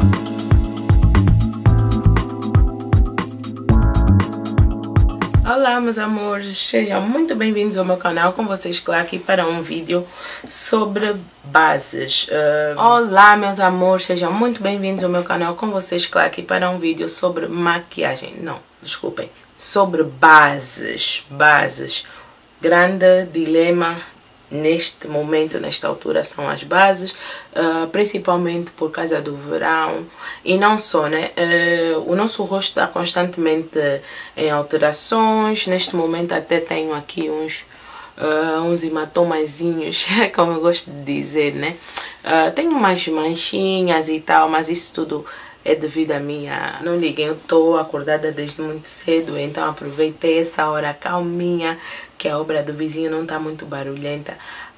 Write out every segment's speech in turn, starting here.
Olá meus amores, sejam muito bem-vindos ao meu canal, com vocês Clá aqui para um vídeo sobre bases. Olá meus amores, sejam muito bem-vindos ao meu canal, com vocês Clá aqui para um vídeo sobre maquiagem, não, desculpem, sobre bases. Grande dilema neste momento, nesta altura, são as bases, principalmente por causa do verão e não só, né? O nosso rosto está constantemente em alterações. Neste momento até tenho aqui uns hematomazinhos, como eu gosto de dizer, né? Tenho umas manchinhas e tal, mas isso tudo é devido a minha... Não liguem, eu estou acordada desde muito cedo, então aproveitei essa hora calminha, que a obra do vizinho não está muito barulhenta,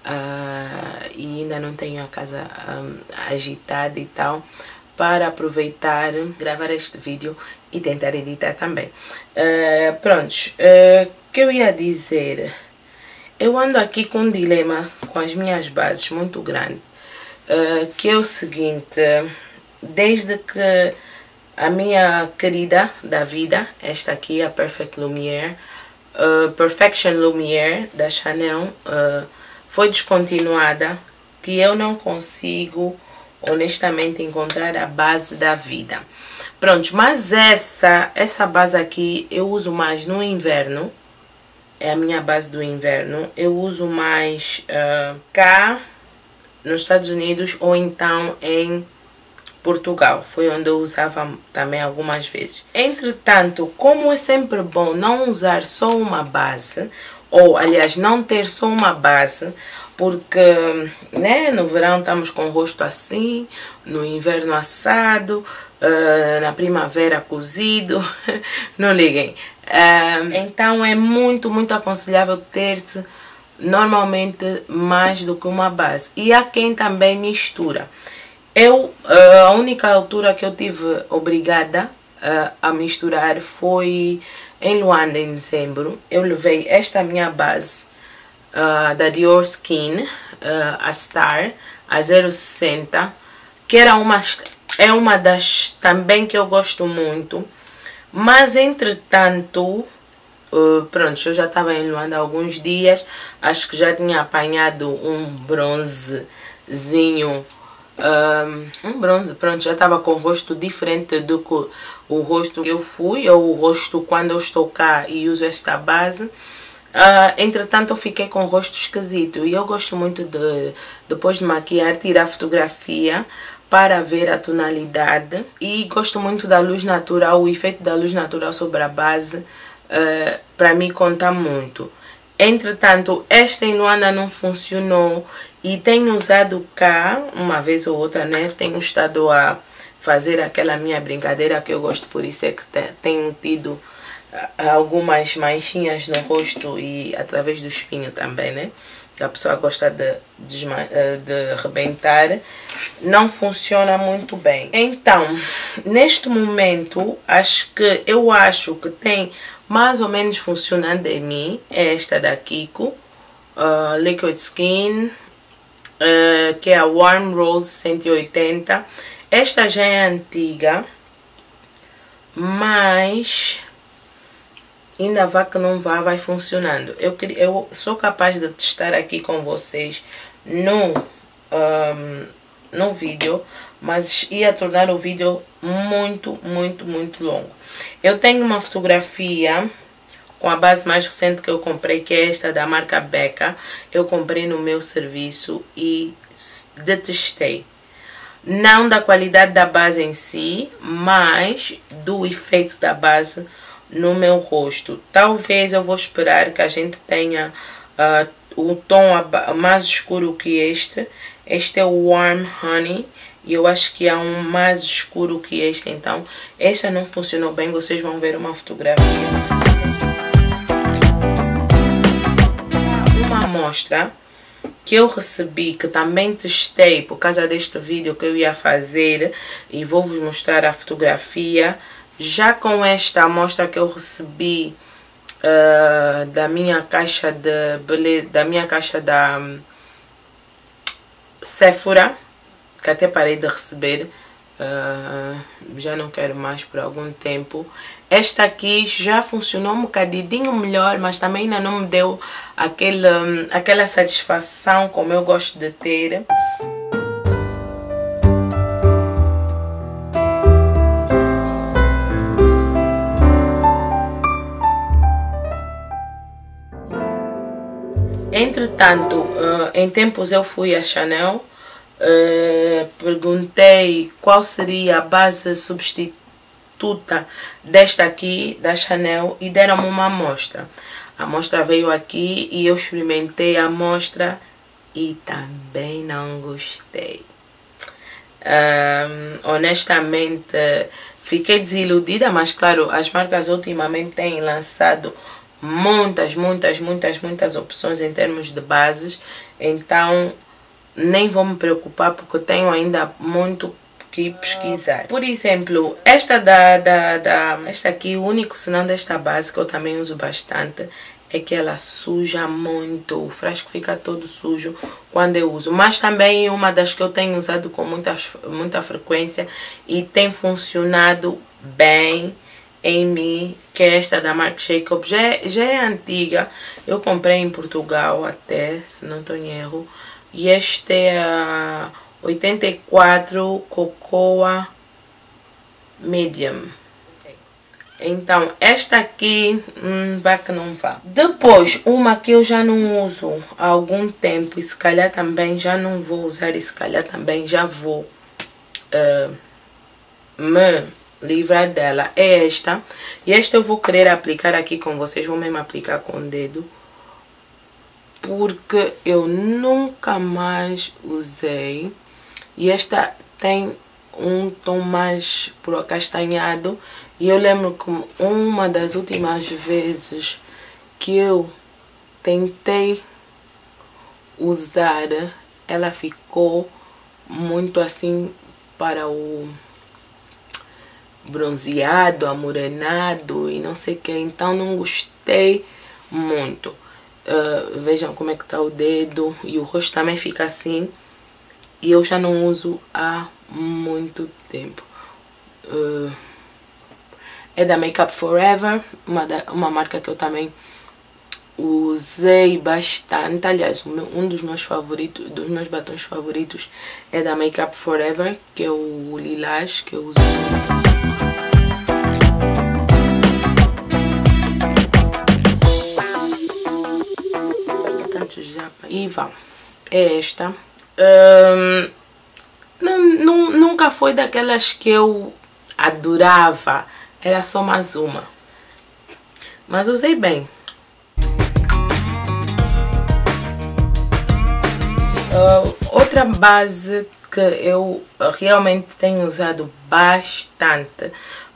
e ainda não tenho a casa agitada e tal, para aproveitar, gravar este vídeo e tentar editar também. Prontos, o que eu ia dizer? Eu ando aqui com um dilema com as minhas bases muito grande, que é o seguinte... Desde que a minha querida da vida, esta aqui, a Perfect Lumiere, Perfection Lumiere da Chanel, foi descontinuada, que eu não consigo honestamente encontrar a base da vida. Pronto, mas essa base aqui eu uso mais no inverno, é a minha base do inverno. Eu uso mais cá nos Estados Unidos ou então em Portugal, foi onde eu usava também algumas vezes. Entretanto, como é sempre bom não usar só uma base, ou aliás não ter só uma base, porque né, no verão estamos com o rosto assim, no inverno assado, na primavera cozido, não liguem. Então é muito aconselhável ter-se normalmente mais do que uma base. E há quem também mistura. A única altura que eu tive obrigada a misturar foi em Luanda, em dezembro. Eu levei esta minha base da Dior Skin, a Star, a 060, que é uma das também que eu gosto muito. Mas entretanto, pronto, eu já estava em Luanda há alguns dias, acho que já tinha apanhado um bronzezinho. Um bronze, pronto, já estava com o rosto diferente do que o rosto que eu fui, ou o rosto quando eu estou cá e uso esta base. Entretanto eu fiquei com o rosto esquisito e eu gosto muito de, depois de maquiar, tirar fotografia para ver a tonalidade, e gosto muito da luz natural. O efeito da luz natural sobre a base para mim conta muito. Entretanto, esta em Luanda não funcionou e tenho usado cá, uma vez ou outra, né? Tenho estado a fazer aquela minha brincadeira que eu gosto, por isso é que tenho tido algumas manchinhas no rosto e através do espinho também, né? Que a pessoa gosta de arrebentar. Não funciona muito bem. Então, neste momento, eu acho que tem mais ou menos funcionando em mim, é esta da Kiko, Liquid Skin, que é a Warm Rose 180. Esta já é antiga, mas ainda vá que não vá, vai funcionando. Eu sou capaz de testar aqui com vocês no vídeo, mas ia tornar o vídeo muito longo. Eu tenho uma fotografia com a base mais recente que eu comprei, que é esta da marca Becca. Eu comprei no meu serviço e detestei. Não da qualidade da base em si, mas do efeito da base no meu rosto. Talvez eu vou esperar que a gente tenha o tom mais escuro que este. Este é o Warm Honey. E eu acho que há um mais escuro que este, então esta não funcionou bem. Vocês vão ver uma fotografia. Uma amostra que eu recebi, que também testei por causa deste vídeo que eu ia fazer, e vou vos mostrar a fotografia. Já com esta amostra que eu recebi da minha caixa da Sephora, que até parei de receber, Já não quero mais por algum tempo. Esta aqui já funcionou um bocadinho melhor, mas também ainda não me deu aquela satisfação como eu gosto de ter. Entretanto, em tempos eu fui à Chanel, perguntei qual seria a base substituta desta aqui, da Chanel, e deram-me uma amostra. A amostra veio aqui e eu experimentei a amostra e também não gostei. Honestamente, fiquei desiludida, mas claro, as marcas ultimamente têm lançado muitas opções em termos de bases, então nem vou me preocupar porque tenho ainda muito que pesquisar. Por exemplo, esta esta aqui, o único senão desta base que eu também uso bastante é que ela suja muito, o frasco fica todo sujo quando eu uso, mas também é uma das que eu tenho usado com muita frequência e tem funcionado bem em mim, que é esta da Marc Jacobs. Já é antiga, eu comprei em Portugal até, se não estou em erro, e este é a 84 Cocoa Medium. Então esta aqui vai que não vá. Depois uma que eu já não uso há algum tempo e se calhar também já não vou usar e se calhar também já vou me livrar dela, é esta. E esta eu vou querer aplicar aqui com vocês, vou mesmo aplicar com o dedo, porque eu nunca mais usei. E esta tem um tom mais pro acastanhado, e eu lembro que uma das últimas vezes que eu tentei usar, ela ficou muito assim para o bronzeado, amorenado e não sei o que, então não gostei muito. Vejam como é que tá o dedo, e o rosto também fica assim, e eu já não uso há muito tempo. É da Make Up For Ever, uma marca que eu também usei bastante. Aliás, um dos meus favoritos, dos meus batons favoritos é da Make Up For Ever, que é o lilás, que eu uso muito. E vão, é esta. Nunca foi daquelas que eu adorava, era só mais uma, mas usei bem. Outra base que eu realmente tenho usado bastante,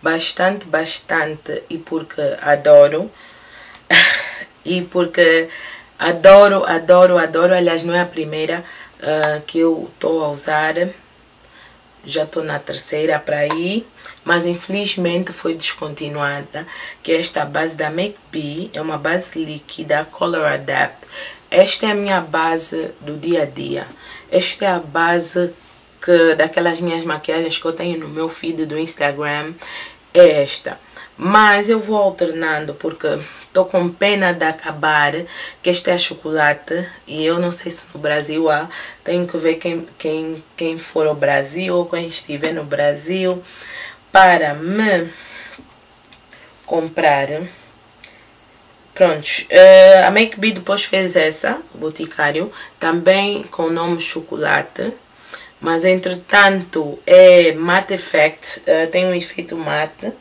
e porque adoro, e porque adoro, aliás não é a primeira que eu estou a usar, já estou na terceira para aí, mas infelizmente foi descontinuada, que é esta base da MACB, é uma base líquida, Color Adapt. Esta é a minha base do dia a dia, esta é a base daquelas minhas maquiagens que eu tenho no meu feed do Instagram, é esta. Mas eu vou alternando porque estou com pena de acabar, que este é chocolate e eu não sei se no Brasil há. Tenho que ver quem for ao Brasil ou quem estiver no Brasil para me comprar. Prontos, a MACB depois fez essa, o Boticário, também com o nome chocolate. Mas entretanto é Matte Effect, tem um efeito mate.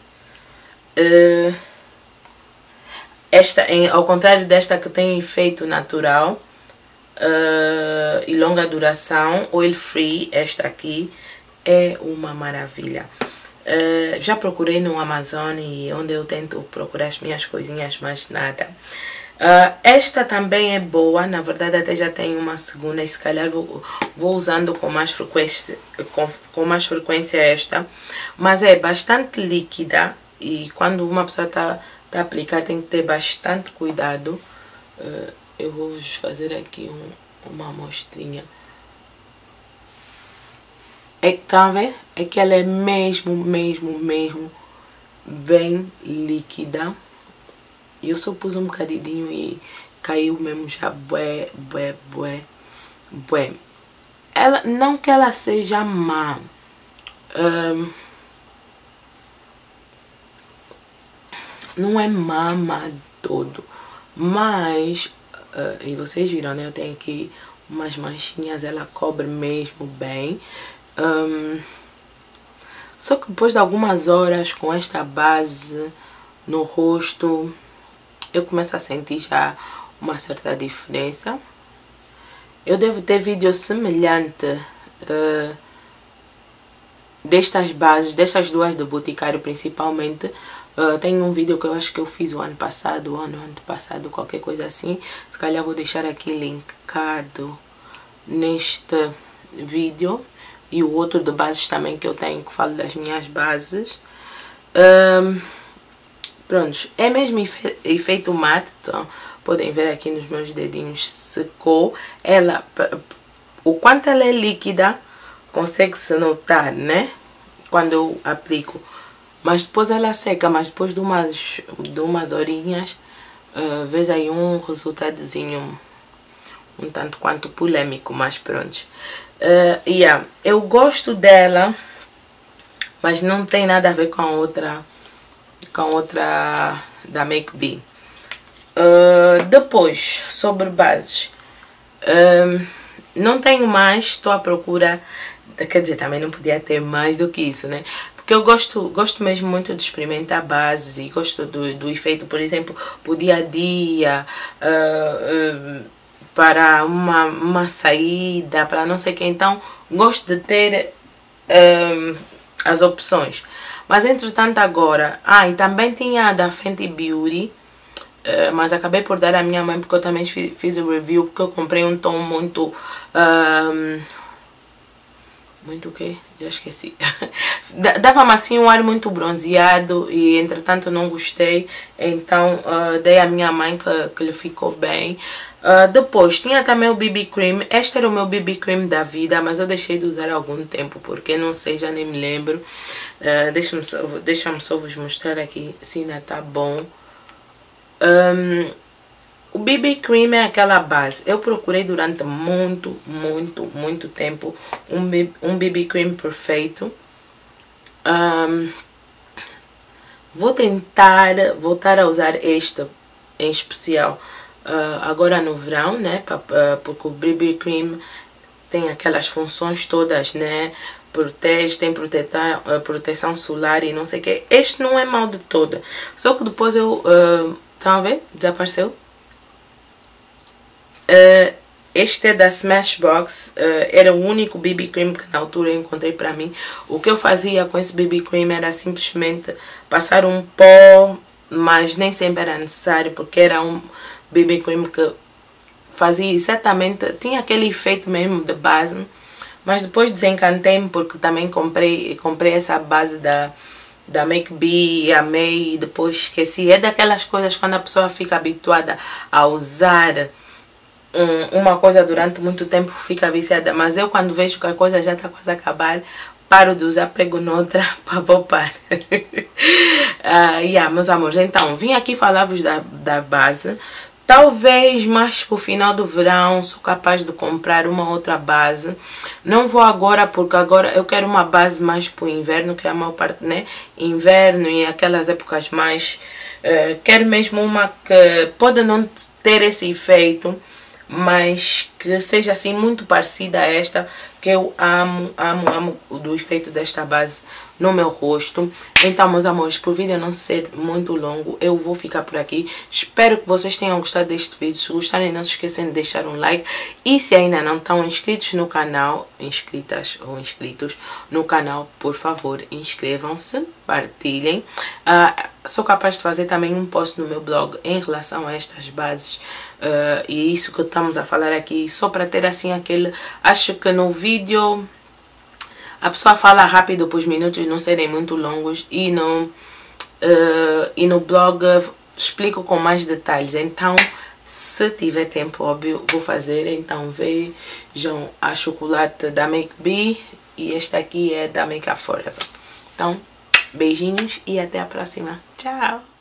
Esta, ao contrário desta que tem efeito natural e longa duração, oil free, esta aqui é uma maravilha. Já procurei no Amazon, e onde eu tento procurar as minhas coisinhas, mas nada. Esta também é boa, na verdade até já tenho uma segunda, e se calhar vou usando com mais frequência esta, mas é bastante líquida, e quando uma pessoa está a aplicar tem que ter bastante cuidado. Eu vou vos fazer aqui uma amostrinha. tá a ver? É que ela é mesmo bem líquida. E eu só pus um bocadinho e caiu mesmo já bué. Ela, não que ela seja má. Não é má de todo. Mas, e vocês viram, né? Eu tenho aqui umas manchinhas, ela cobre mesmo bem. Só que depois de algumas horas com esta base no rosto, eu começo a sentir já uma certa diferença. Eu devo ter vídeo semelhante destas bases, dessas duas do Boticário principalmente. Tenho um vídeo que eu acho que eu fiz o ano passado, qualquer coisa assim. Se calhar vou deixar aqui linkado neste vídeo. E o outro de bases também que eu tenho, que falo das minhas bases. Pronto, é mesmo efeito mate, então podem ver aqui nos meus dedinhos, secou. Ela, o quanto ela é líquida, consegue-se notar, né? Quando eu aplico. Mas depois ela seca, mas depois de umas horinhas, vês aí um resultadozinho um tanto quanto polêmico, mas pronto. Eu gosto dela, mas não tem nada a ver com a outra da Make B. Depois, sobre bases, não tenho mais, estou à procura, quer dizer, também não podia ter mais do que isso, né? Porque eu gosto mesmo muito de experimentar bases e gosto do efeito, por exemplo, para o dia a dia, para uma saída, para não sei o que. Então, gosto de ter as opções. Mas entretanto agora, e também tinha a da Fenty Beauty, mas acabei por dar à minha mãe porque eu também fiz o review, porque eu comprei um tom muito o quê? Já esqueci. Dava-me assim um ar muito bronzeado e entretanto não gostei, então dei à minha mãe que lhe ficou bem. Depois tinha também o BB Cream. Este era o meu BB Cream da vida, mas eu deixei de usar há algum tempo porque não sei, já nem me lembro. Deixa-me só vos mostrar aqui se ainda tá bom. O BB Cream é aquela base. Eu procurei durante muito tempo um BB Cream perfeito. Vou tentar voltar a usar este em especial agora no verão, né? Porque o BB Cream tem aquelas funções todas, né? Protege, tem proteção solar e não sei o que. Este não é mal de todo. Só que depois eu... estão a ver? Desapareceu. Este é da Smashbox. Era o único BB Cream que na altura eu encontrei para mim. O que eu fazia com esse BB Cream era simplesmente passar um pó, mas nem sempre era necessário, porque era um BB Cream que fazia exatamente, tinha aquele efeito mesmo de base. Mas depois desencantei-me porque também comprei essa base da Make B, amei e depois esqueci. É daquelas coisas quando a pessoa fica habituada a usar uma coisa durante muito tempo, fica viciada. Mas eu, quando vejo que a coisa já está quase a acabar, paro de usar, pego noutra para poupar. Meus amores, então vim aqui falar-vos da base. Talvez mais pro final do verão sou capaz de comprar uma outra base. Não vou agora, porque agora eu quero uma base mais pro inverno, que é a maior parte, né? Inverno e aquelas épocas mais... quero mesmo uma que pode não ter esse efeito, mas que seja assim muito parecida a esta, que eu amo do efeito desta base no meu rosto. Então, meus amores, por vídeo não ser muito longo, eu vou ficar por aqui. Espero que vocês tenham gostado deste vídeo. Se gostarem, não se esqueçam de deixar um like. E se ainda não estão inscritos no canal, inscritas ou inscritos no canal, por favor, inscrevam-se, partilhem. Sou capaz de fazer também um post no meu blog em relação a estas bases. E isso que estamos a falar aqui, só para ter assim aquele... Acho que no vídeo a pessoa fala rápido para os minutos não serem muito longos, e no blog explico com mais detalhes. Então, se tiver tempo, óbvio, vou fazer. Então vejam a chocolate da Make B E este aqui é da Make Up Forever. Então, beijinhos e até a próxima. Tchau!